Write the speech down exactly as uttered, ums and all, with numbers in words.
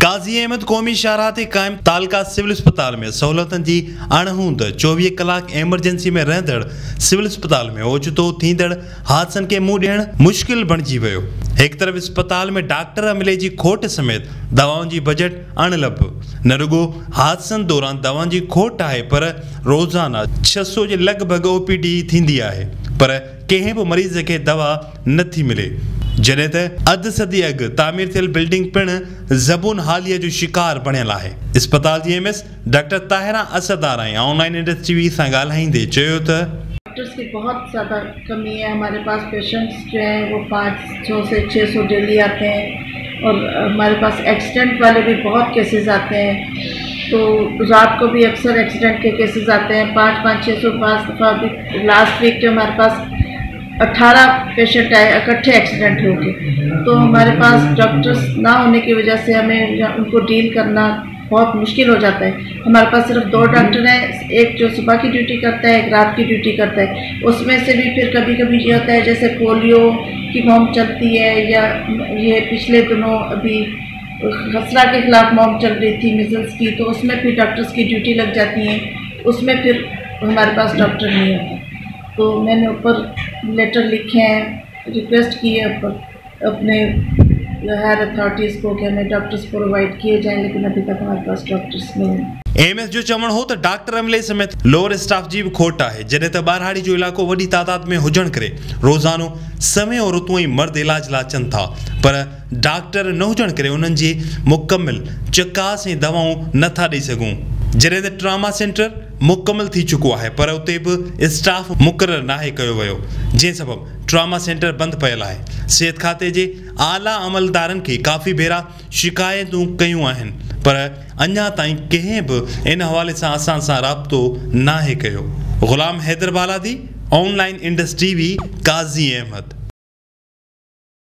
काजी अहमद क़ौमी शाहराह ते क़ाइम तालका सिविल अस्पताल में सहूलतन की अणहूंद चौवीह कलाक एमरजेंसी में रहंदड़ सिविल अस्पताल में ओचितो थींदड़ हादसन के मुंह ॾियण मुश्किल बणिजी वियो। एक तरफ अस्पताल में डॉक्टर अमले की खोट समेत दवाओं की बजट अणलभ न रुगो हादसन दौरान दवाओं की खोट है पर रोजाना छह सौ के लगभग ओपीडी थींदी है पर कंहिं भी मरीज के दवा नथी मिले। जॾहिं त अध सदी अग तामीर थियल बिल्डिंग पिण ज़बून हालिया जो शिकार बणियल है। अस्पताल जी M S doctor Tahira Asdar ऐं ऑनलाइन इंडस्ट्री सां ॻाल्हाईंदे चयो त डॉक्टर्स की बहुत ज़्यादा कमी है। हमारे पास पेशेंट्स जो हैं वो पाँच सौ से छः सौ डेली आते हैं और हमारे पास एक्सीडेंट वाले भी बहुत केसेस आते हैं। तो रात को भी अक्सर एक्सीडेंट के केसेस आते हैं। पाँच पाँच छः सौ पाँच दफ़ा भी लास्ट वीक जो हमारे पास अठारह पेशेंट आए इकट्ठे एक्सीडेंट हो गए। तो हमारे पास डॉक्टर्स ना होने की वजह से हमें उनको डील करना बहुत मुश्किल हो जाता है। हमारे पास सिर्फ दो डॉक्टर हैं, एक जो सुबह की ड्यूटी करता है, एक रात की ड्यूटी करता है। उसमें से भी फिर कभी कभी ये होता है जैसे पोलियो की मॉम चलती है या ये पिछले दिनों अभी खसरा के खिलाफ मॉम चल रही थी मिजल्स की, तो उसमें फिर डॉक्टर्स की ड्यूटी लग जाती है। उसमें फिर हमारे पास डॉक्टर नहीं होता। तो मैंने ऊपर लेटर लिखे हैं, रिक्वेस्ट की है ऊपर अपने हायर अथॉरिटीज़ को कि हमें डॉक्टर्स प्रोवाइड किए जाएं, लेकिन अभी तक हमारे पास डॉक्टर्स नहीं हैं। एम एस जो चवण हो तो डॉक्टर अमले समेत लोअर स्टाफ जी भी खोट है। जॾहिं त ॿारहाड़ी जो इलाको वॾी तादाद में हुजण करे रोज़ानो समय और ऋतु ई मर्द इलाज लाइ अचनि था, पर डॉक्टर न हुजण करे उन्हनि जी मुकमिल चकास ऐं दवाऊं नथा ॾेई सघूं। जॾहिं त ट्रामा सेंटर मुकम्मल थी चुको है पर उते भी स्टाफ मुक़रर नाहे कयो वियो, जंहिं सबब ट्रामा सेंटर बंद पियल है। सेहत खाते जे आला अमलदारन के काफ़ी भेरा शिकायतूं कयूं आहिनि पर अञा ताईं कंहिं भी इन हवाले सां असां सां राब्तो नाहे कयो। Ghulam Haider Baladi, online industry, Qazi Ahmad.